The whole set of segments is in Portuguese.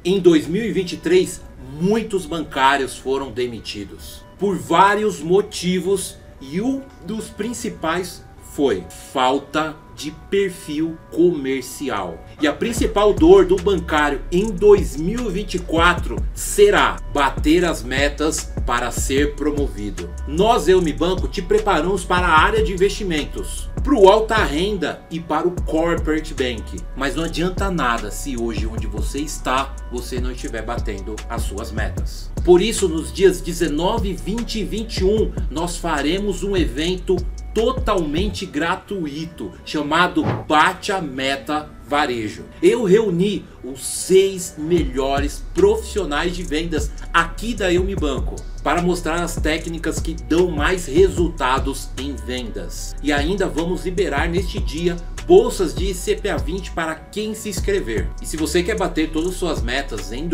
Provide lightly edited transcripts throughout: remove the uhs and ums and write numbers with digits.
Em 2023, muitos bancários foram demitidos por vários motivos e um dos principais foi falta de perfil comercial. E a principal dor do bancário em 2024 será bater as metas para ser promovido. Nós, Eu Me Banco, te preparamos para a área de investimentos, para o alta renda e para o corporate bank. Mas não adianta nada se hoje onde você está, você não estiver batendo as suas metas. Por isso, nos dias 19, 20 e 21, nós faremos um evento totalmente gratuito chamado Bate a Meta Varejo. Eu reuni os 6 melhores profissionais de vendas aqui da Eu Me Banco para mostrar as técnicas que dão mais resultados em vendas. E ainda vamos liberar neste dia bolsas de CPA 20 para quem se inscrever. E se você quer bater todas as suas metas em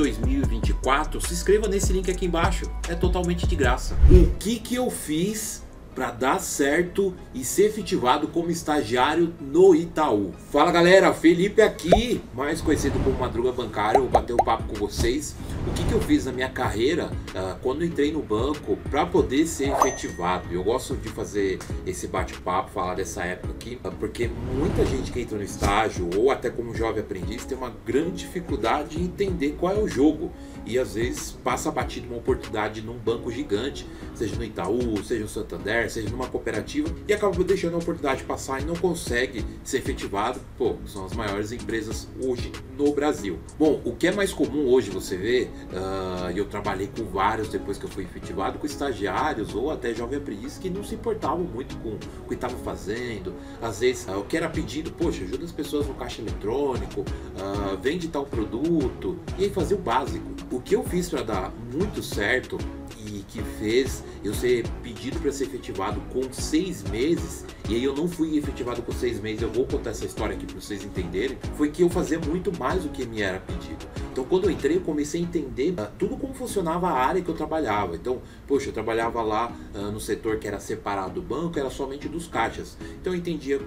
2024, se inscreva nesse link aqui embaixo. É totalmente de graça. O que eu fiz para dar certo e ser efetivado como estagiário no Itaú? Fala galera, Felipe aqui, mais conhecido como Madruga Bancário. Vou bater um papo com vocês. O que eu fiz na minha carreira quando entrei no banco para poder ser efetivado. Eu gosto de fazer esse bate-papo, falar dessa época aqui, porque muita gente que entra no estágio ou até como jovem aprendiz tem uma grande dificuldade em entender qual é o jogo e às vezes passa batido uma oportunidade num banco gigante, seja no Itaú, seja no Santander, seja numa cooperativa, e acaba deixando a oportunidade passar e não consegue ser efetivado. Pô, são as maiores empresas hoje no Brasil. Bom, o que é mais comum hoje você vê, eu trabalhei com vários depois que eu fui efetivado, com estagiários ou até jovem aprendiz que não se importavam muito com o que estava fazendo. Às vezes o que era pedido, poxa, ajuda as pessoas no caixa eletrônico, vende tal produto, e aí fazia o básico. O que eu fiz para dar muito certo e que fez eu ser pedido para ser efetivado com 6 meses, e aí eu não fui efetivado com 6 meses, eu vou contar essa história aqui para vocês entenderem, foi que eu fazia muito mais do que me era pedido. Então quando eu entrei, eu comecei a entender tudo como funcionava a área que eu trabalhava. Então, poxa, eu trabalhava lá no setor que era separado do banco, era somente dos caixas. Então eu entendia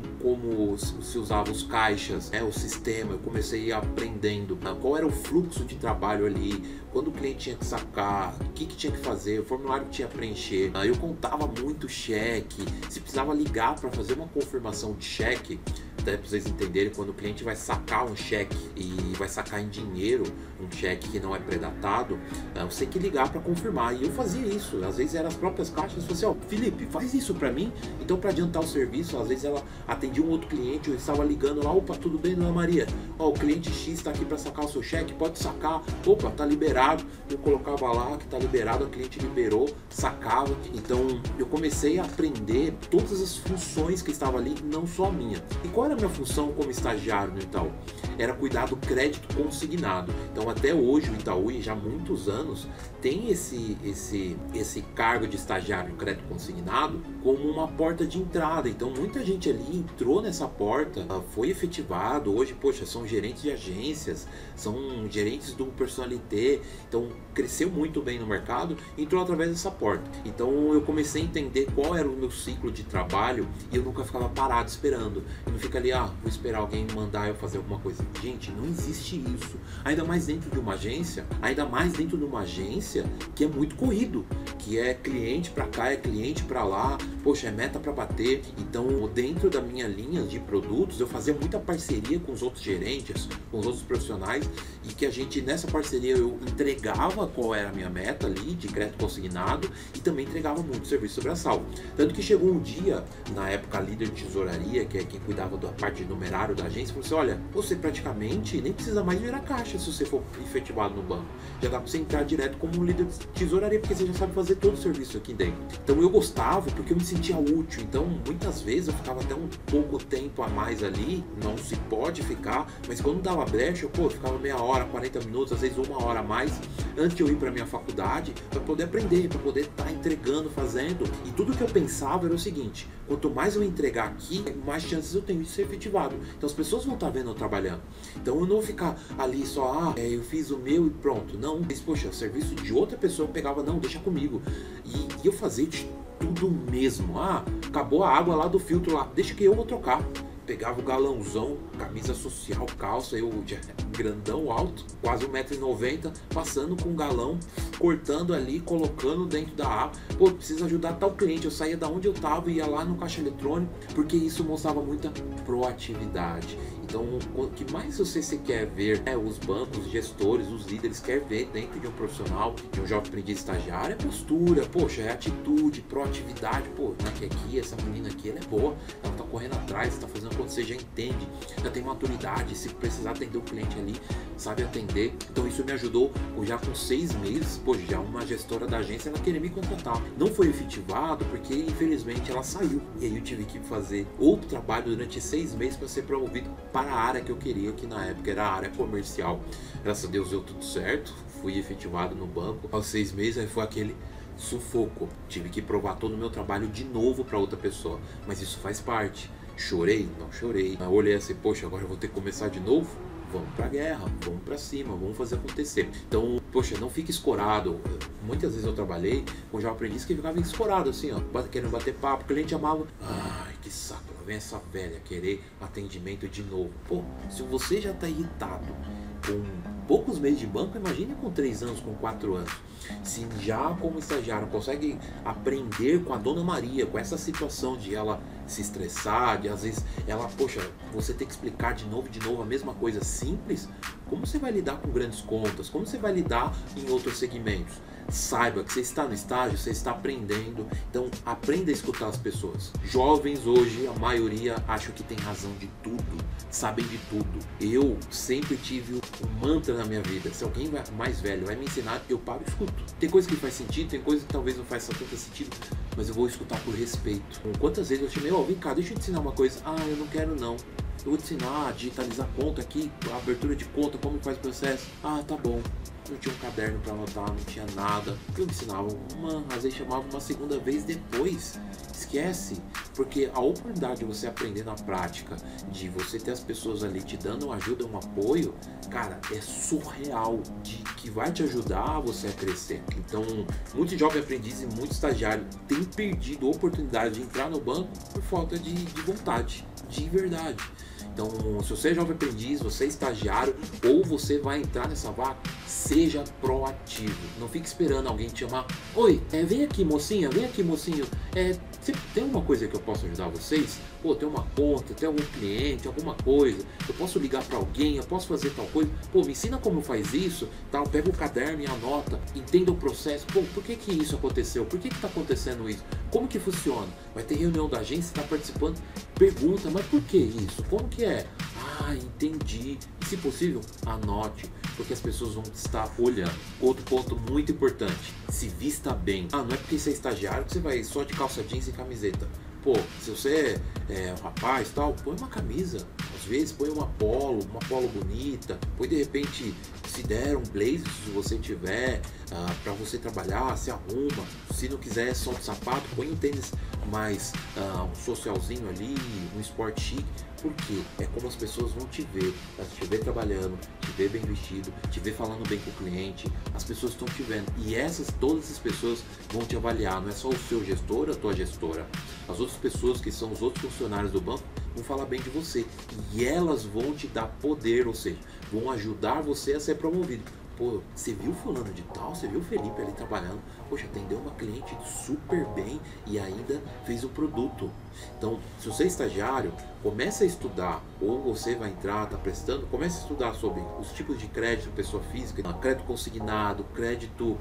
como se usava os caixas, o sistema. Eu comecei aprendendo qual era o fluxo de trabalho ali, quando o cliente tinha que sacar, o que tinha que fazer, o formulário que tinha que preencher. Eu contava muito cheque, se precisava ligar para fazer uma confirmação de cheque, até para vocês entenderem, quando o cliente vai sacar um cheque e vai sacar em dinheiro, um cheque que não é pré-datado, você tem que ligar para confirmar. E eu fazia isso, às vezes eram as próprias caixas, eu falei assim, Felipe, faz isso para mim. Então, para adiantar o serviço, às vezes ela atendia um outro cliente, eu estava ligando lá, opa, tudo bem, dona Maria? O cliente X está aqui para sacar o seu cheque, pode sacar, opa, tá liberado. Eu colocava lá que tá liberado, a cliente liberou, sacava. Então eu comecei a aprender todas as funções que estavam ali, não só a minha. E qual era a minha função como estagiário no Itaú? Era cuidar do crédito consignado. Então até hoje o Itaú, e já há muitos anos, tem esse cargo de estagiário no crédito consignado como uma porta de entrada. Então muita gente ali entrou nessa porta, foi efetivado. Hoje, poxa, são gerentes de agências, são gerentes do personalité. Então cresceu muito bem no mercado, entrou através dessa porta. Então eu comecei a entender qual era o meu ciclo de trabalho e eu nunca ficava parado esperando. Eu não fico ali, vou esperar alguém mandar eu fazer alguma coisa. Gente, não existe isso. Ainda mais dentro de uma agência, que é muito corrido, que é cliente pra cá, é cliente pra lá, poxa, é meta pra bater. Então dentro da minha linha de produtos, eu fazia muita parceria com os outros gerentes, com os outros profissionais, e que a gente, nessa parceria, eu entregava qual era a minha meta ali de crédito consignado e também entregava muito serviço braçal. Tanto que chegou um dia, na época, a líder de tesouraria, que é quem cuidava da parte de numerário da agência, falou assim, olha, você praticamente nem precisa mais virar caixa se você for efetivado no banco. Já dá pra você entrar direto como um líder de tesouraria, porque você já sabe fazer todo o serviço aqui dentro. Então eu gostava, porque eu me sentia útil. Então muitas vezes eu ficava até um pouco tempo a mais ali, não se pode ficar, mas quando dava brecha, eu ficava meia hora, 40 minutos, às vezes 1 hora a mais, antes de eu ir para minha faculdade, para poder aprender, para poder estar entregando, fazendo. E tudo que eu pensava era o seguinte, quanto mais eu entregar aqui, mais chances eu tenho de ser efetivado. Então as pessoas vão estar vendo eu trabalhando. Então eu não vou ficar ali só, eu fiz o meu e pronto. Não, mas poxa, o serviço de outra pessoa eu pegava, não, deixa comigo. E eu fazia de tudo mesmo. Acabou a água lá do filtro lá, deixa que eu vou trocar. pegava o galãozão, camisa social, calça, eu já grandão, alto, quase 1,90 m, passando com um galão, cortando ali, colocando dentro da aba. Pô, precisa ajudar tal cliente. Eu saía da onde eu tava e ia lá no caixa eletrônico, porque isso mostrava muita proatividade. Então, o que mais você quer ver, os bancos, os gestores, os líderes quer ver dentro de um profissional, de um jovem aprendiz estagiário, é postura, poxa, é atitude, proatividade. Pô, aqui, essa menina aqui, ela é boa, ela tá correndo atrás, tá fazendo acontecer, já entende, já tem maturidade, se precisar atender o cliente ali, sabe atender. Então isso me ajudou, já com 6 meses, pô, já uma gestora da agência, ela queria me contratar. Não foi efetivado porque infelizmente ela saiu, e aí eu tive que fazer outro trabalho durante 6 meses para ser promovido para a área que eu queria, que na época era a área comercial. Graças a Deus deu tudo certo, fui efetivado no banco. Aos 6 meses aí foi aquele sufoco, tive que provar todo o meu trabalho de novo para outra pessoa, mas isso faz parte. Chorei? Não chorei. Eu olhei assim, poxa, agora eu vou ter que começar de novo? Vamos pra guerra, vamos pra cima, vamos fazer acontecer. Então, poxa, não fique escorado. Muitas vezes eu trabalhei com jovem aprendiz que ficava escorado assim, ó, querendo bater papo, o cliente amava. Ai, que saco, lá vem essa velha querer atendimento de novo. Pô, se você já tá irritado com poucos meses de banco, imagine com 3 anos, com 4 anos. Se já como estagiário consegue aprender com a Dona Maria, com essa situação de ela se estressar, de às vezes ela, poxa, você tem que explicar de novo a mesma coisa simples, como você vai lidar com grandes contas, como você vai lidar em outros segmentos? Saiba que você está no estágio, você está aprendendo, então aprenda a escutar as pessoas. Jovens hoje, a maioria acham que tem razão de tudo, sabem de tudo. Eu sempre tive um mantra na minha vida: se alguém mais velho vai me ensinar, eu paro e escuto. Tem coisa que faz sentido, tem coisa que talvez não faça tanto sentido, mas eu vou escutar por respeito. Quantas vezes eu chamei, vem cá, deixa eu te ensinar uma coisa. Ah, eu não quero não. Eu vou te ensinar a digitalizar conta aqui, a abertura de conta, como faz o processo. Ah, tá bom. Não tinha um caderno para anotar, não tinha nada. Eu me ensinava às vezes chamava uma segunda vez depois. Esquece, porque a oportunidade de você aprender na prática, de você ter as pessoas ali te dando uma ajuda, um apoio, cara, é surreal, de que vai te ajudar a você a crescer. Então, muitos jovens aprendizes e muitos estagiários têm perdido a oportunidade de entrar no banco por falta de vontade, de verdade. Então, se você é jovem aprendiz, você é estagiário ou você vai entrar nessa vaga, seja proativo. Não fique esperando alguém te chamar. Oi, vem aqui mocinha, vem aqui mocinho. Tem uma coisa que eu posso ajudar vocês? Pô, tem uma conta, tem algum cliente, alguma coisa. Eu posso ligar para alguém, eu posso fazer tal coisa. Pô, me ensina como faz isso, tal. Pega o caderno e anota, entenda o processo. Pô, por que isso aconteceu? Por que está acontecendo isso? Como que funciona? Vai ter reunião da agência, está participando. Pergunta, mas por que isso? Como que é? Ah, entendi. E se possível, anote, porque as pessoas vão estar olhando. Outro ponto muito importante: se vista bem. Ah, não é porque você é estagiário que você vai só de calça jeans e camiseta. Pô, se você é um rapaz tal, põe uma camisa. Às vezes põe uma polo bonita. Põe de repente, se der um blazer, se você tiver, para você trabalhar, se arruma. Se não quiser só um sapato, põe um tênis mais um socialzinho ali, um esporte chique. Porque é como as pessoas vão te ver, te ver trabalhando, te ver bem vestido, te ver falando bem com o cliente. As pessoas estão te vendo e todas essas pessoas vão te avaliar. Não é só o seu gestor, a tua gestora. As outras pessoas que são os outros funcionários do banco vão falar bem de você e elas vão te dar poder, ou seja, vão ajudar você a ser promovido. Pô, você viu fulano de tal? Você viu o Felipe ali trabalhando? Poxa, atendeu uma cliente super bem e ainda fez o produto. Então, se você é estagiário, comece a estudar, ou você vai entrar, está prestando, comece a estudar sobre os tipos de crédito, pessoa física, crédito consignado, crédito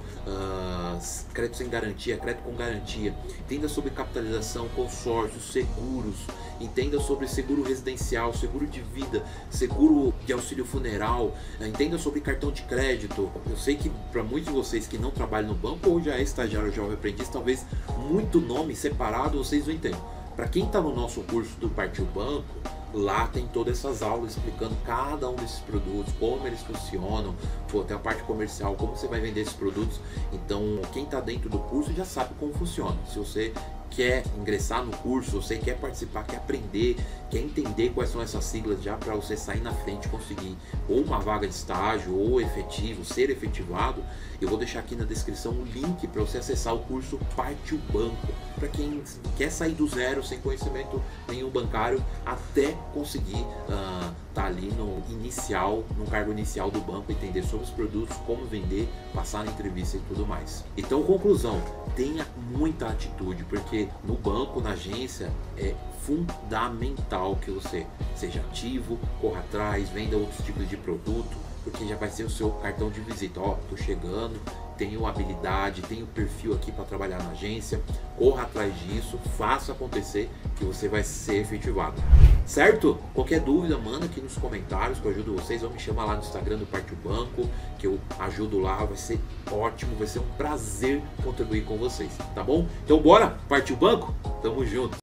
sem garantia, crédito com garantia. Entenda sobre capitalização, consórcios, seguros. Entenda sobre seguro residencial, seguro de vida, seguro de auxílio funeral. Entenda sobre cartão de crédito. Eu sei que para muitos de vocês que não trabalham no banco ou já é estagiário ou jovem aprendiz, talvez muito nome separado vocês não entendem. Para quem está no nosso curso do Partiu Banco, lá tem todas essas aulas explicando cada um desses produtos, como eles funcionam, tem a parte comercial, como você vai vender esses produtos. Então, quem está dentro do curso já sabe como funciona. Se você quer ingressar no curso, você quer participar, quer aprender, quer entender quais são essas siglas já para você sair na frente e conseguir ou uma vaga de estágio ou efetivo, ser efetivado, eu vou deixar aqui na descrição um link para você acessar o curso Parte o Banco, para quem quer sair do zero, sem conhecimento nenhum bancário, até conseguir tá ali no cargo inicial do banco, entender sobre os produtos, como vender, passar na entrevista e tudo mais. Então, conclusão, tenha muita atitude, porque no banco, na agência, é fundamental que você seja ativo, corra atrás, venda outros tipos de produto, porque já vai ser o seu cartão de visita. Ó, tô chegando, tenho habilidade, tenho perfil aqui para trabalhar na agência, corra atrás disso, faça acontecer que você vai ser efetivado. Certo? Qualquer dúvida, manda aqui nos comentários que eu ajudo vocês, ou me chama lá no Instagram do Parte o Banco, que eu ajudo lá, vai ser ótimo, vai ser um prazer contribuir com vocês, tá bom? Então bora, Parte o Banco? Tamo junto!